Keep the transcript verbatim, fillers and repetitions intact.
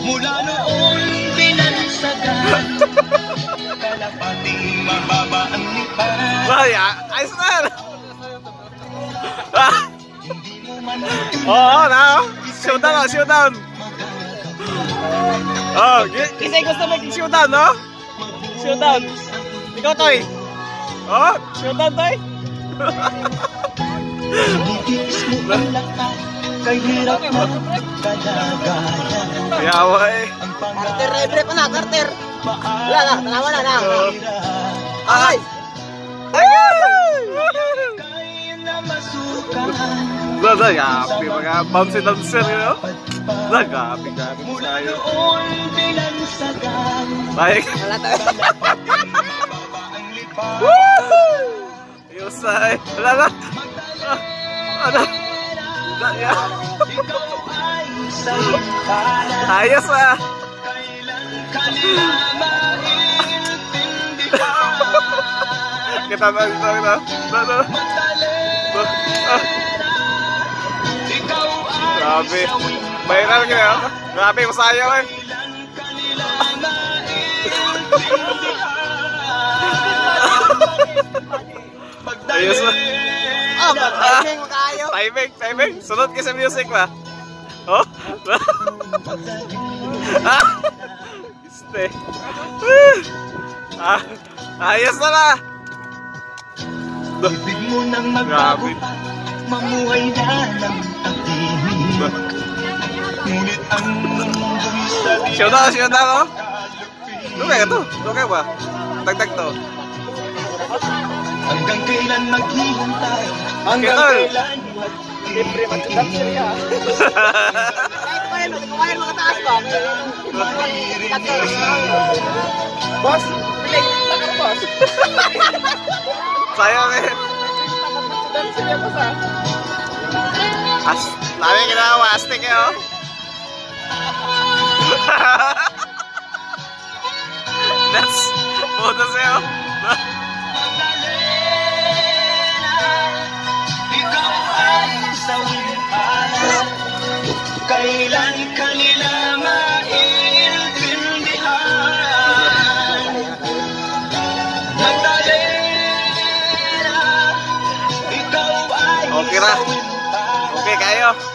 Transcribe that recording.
Mula noon binansagan, kalapating mababa ang lipan. Wala, ayos na yan. Oo, na. Showdown, oh, showdown. Oh, kasi gusto maging showdown, no? Showdown. Ikaw, Toy. Oh, showdown, Toy. Yawa eh. Carter, libre pa na, Carter. Wala na, tanawa na na. Ay! Nagapi mga bouncy dancer, you know? Nagapi gapi tayo. Baik. Wala tayo. Yusay. Wala na. Ano? Ayos ah. Kita na dito na. Ano? Grabe. Viral ka na. Grabe, masayaw eh. Ayos na. Oh, timing mo kayo. Timing, timing. Sunod ka sa music ba? Oh? Iste. Ah, ayos na na. Ibig mo nang magbago, mamuhay na ng tahimik. Ngunit ang mundo'y sabi. Showdown, showdown, oh. Doon kaya to? Doon kaya ba? Tagtag to. Hanggang kailan maghihintay? Hanggang kailan? Libre matutap siya. Kahit kumain mga taas ba? Boss, piling, takar boss. Sayang eh. Dan siya pa sa. As, lami ginawa, astik eh oh. That's, bonus eh oh. Ikaw ay sawing alam, kailan kanila maintindihan. Magdalena, ikaw ay Okay na. sawing Okay kayo.